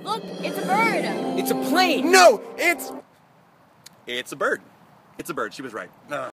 Look, it's a bird. It's a plane. No, it's a bird. It's a bird. She was right.